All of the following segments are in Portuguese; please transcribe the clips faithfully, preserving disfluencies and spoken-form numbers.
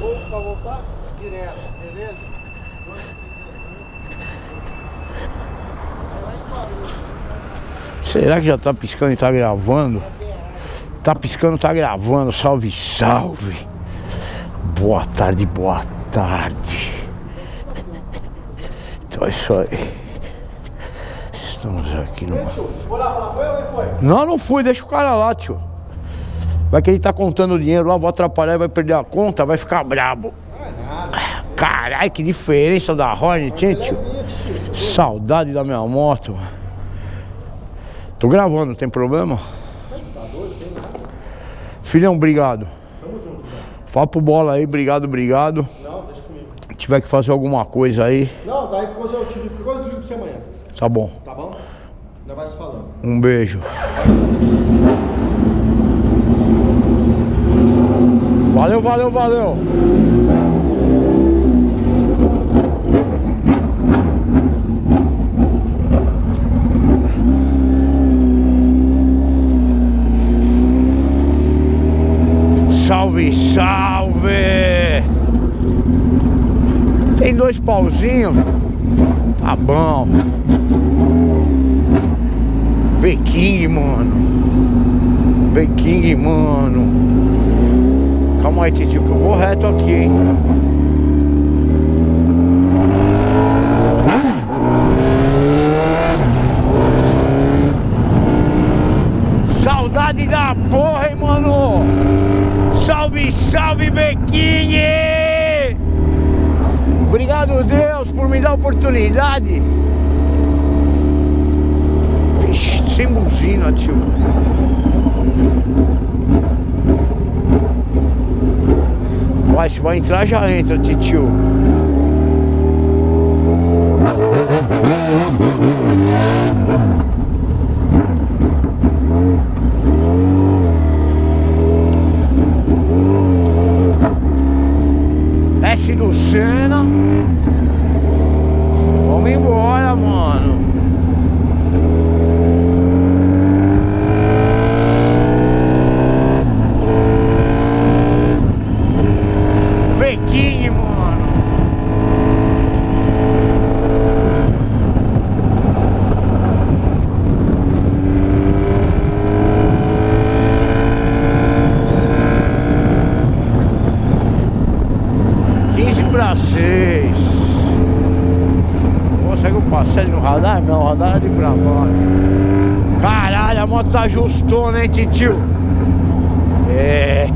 pouco pra voltar direto, beleza? Será que já tá piscando e tá gravando? Tá piscando, tá gravando. Salve, salve. Boa tarde, boa tarde. Então é isso aí. Estamos aqui no... Foi lá falar com ele ou ele foi? Não, não fui, deixa o cara lá, tio. Vai que ele tá contando o dinheiro lá, vou atrapalhar, vai perder a conta, vai ficar brabo. Caralho, que diferença da Hornet, hein, tio? Saudade da minha moto. Tô gravando, não tem problema? Filhão, obrigado. Tamo junto, Zé. Fala pro Bola aí, obrigado, obrigado. Não, deixa comigo. Se tiver que fazer alguma coisa aí, Não, daí depois eu te ligo, depois eu ligo pra você amanhã. tá bom. Tá bom? Ainda vai se falando. Um beijo. Valeu, valeu, valeu. Salve, salve! Tem dois pauzinhos? Tá bom. Peking, mano. Peking, mano. Calma aí, tio, que eu vou reto aqui, hein? Saudade da porra, hein, mano? Salve, salve, Bequinho! Obrigado, Deus, por me dar a oportunidade. Vixe, sem buzina, tio. Vai, se vai entrar, já entra, tio. S do Senna. Vamos embora, mano. Peking, mano. quinze para seis. Consegue o passeio no radar? Não, o radar é de pra baixo. Caralho, a moto tá ajustona, hein, tio? É.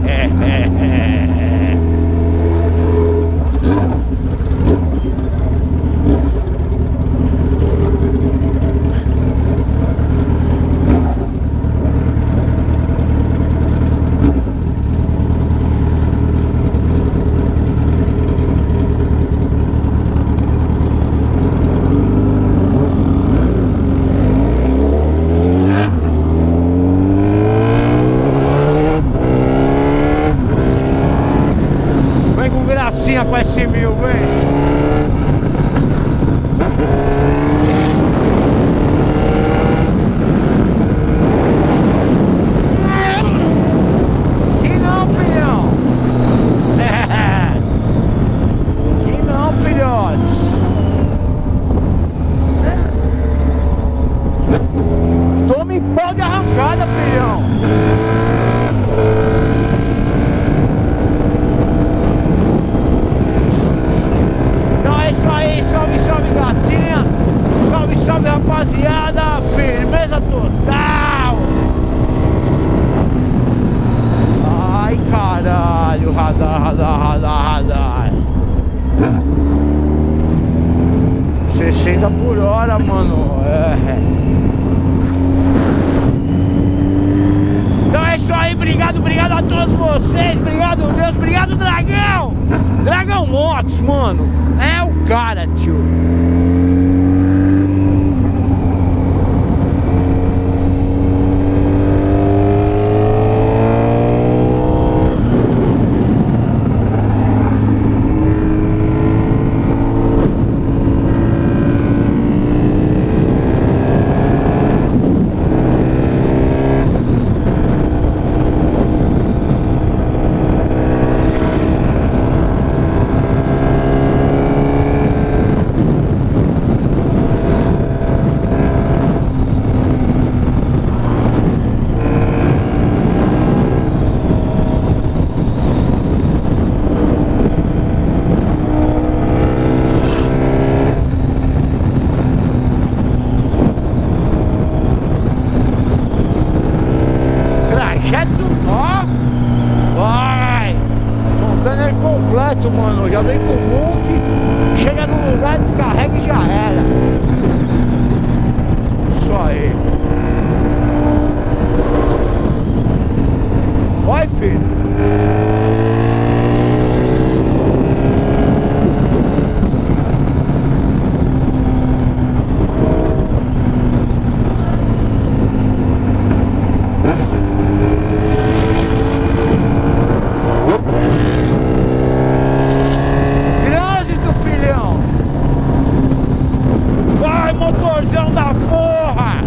Com esse mil, vem. Que não, filhão. Que não, filhotes. Tome pau de arrancada, filhão. Salve, salve, gatinha. Salve, salve, rapaziada. Firmeza total. Ai, caralho. Radar, radar, radar, radar. sessenta por hora, mano. É. Então é isso aí. Obrigado, obrigado a todos vocês. Obrigado, Deus. Obrigado, Dragão. Dragão Motos, mano. É o cara, tio. completo, mano. Já vem com o multi, chega no lugar, descarrega e já era. Isso aí. Vai, filho. Trânsito, filhão. Vai, motorzão da porra.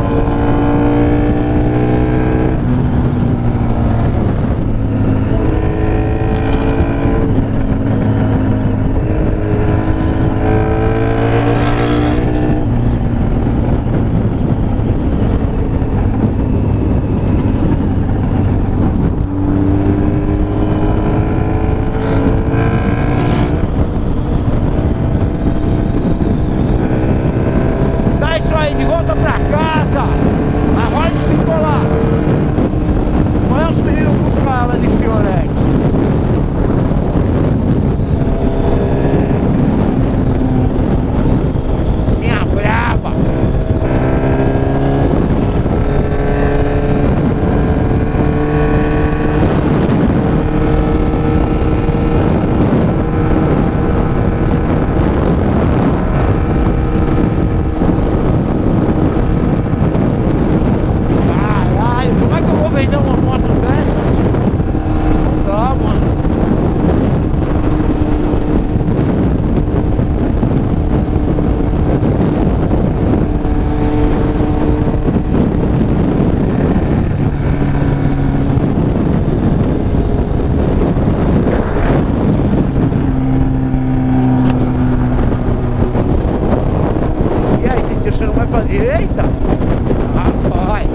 Dá isso aí de volta pra casa. A Hornet ficou lá. Amanhã os meninos buscar ela de Fiorex. Minha braba. Caralho, como é que eu vou vender uma moto dessas? Não dá, mano. E aí, Titi, você não vai pra direita? Ah, vai.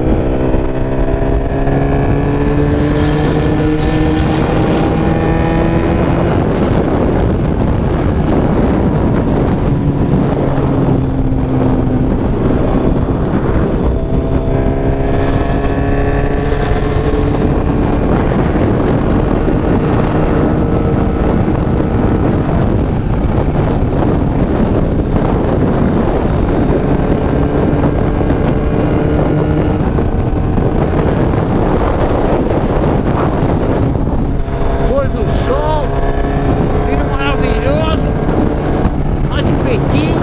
Pôr do sol, filho maravilhoso, mais um peitinho.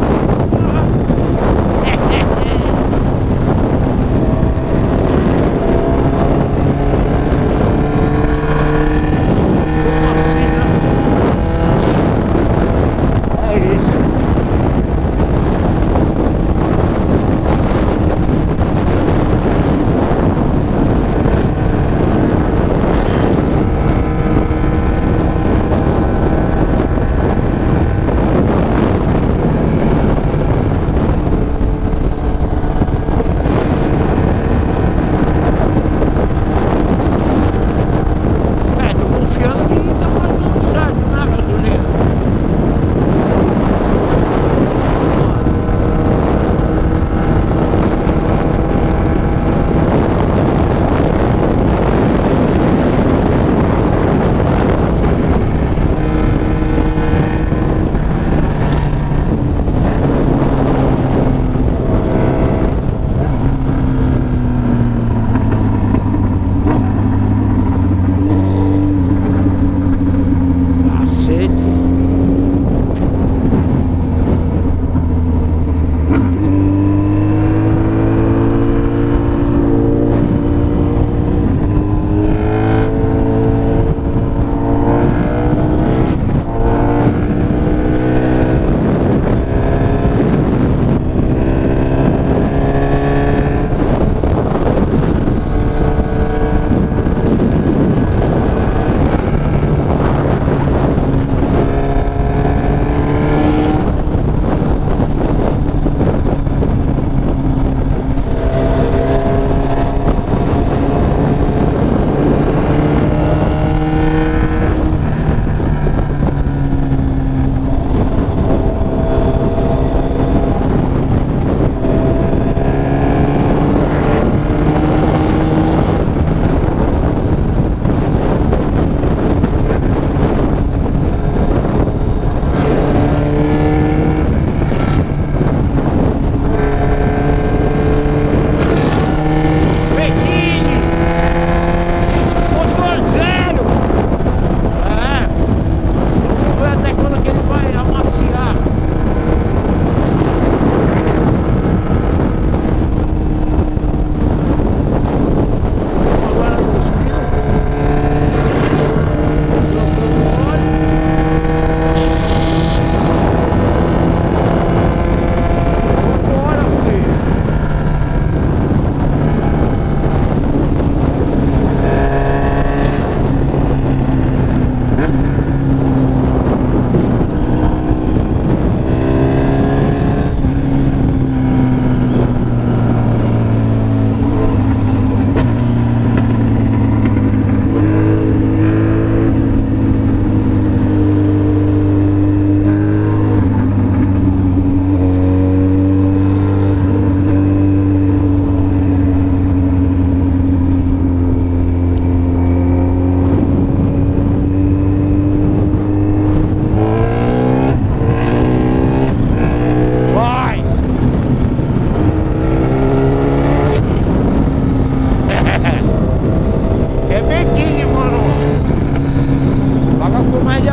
Como assim, né? É isso.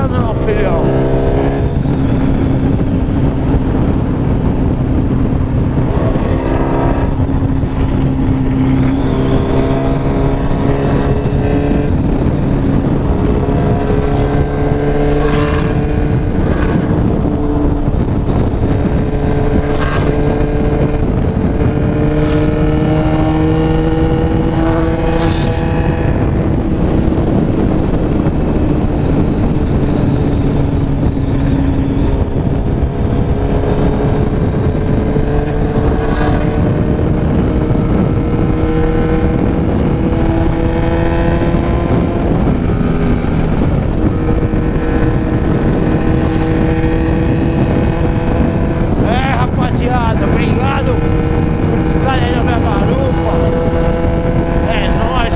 ou não, filhão? Obrigado por estar aí na minha garupa. É nóis.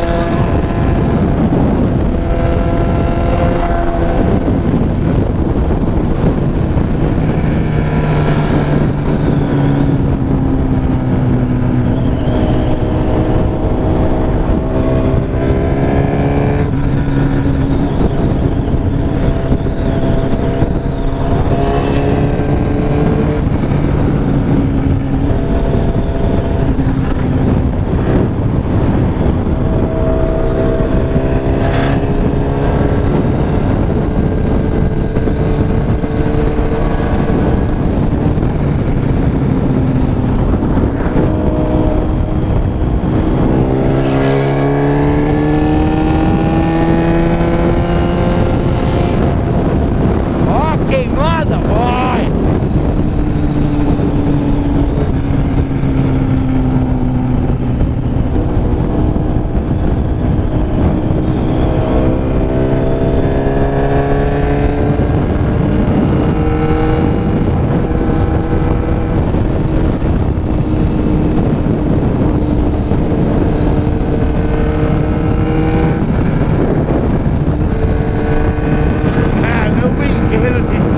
Queimada, vai! Ah, meu brinquedo de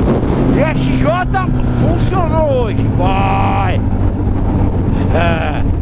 X J funcionou hoje, vai! É.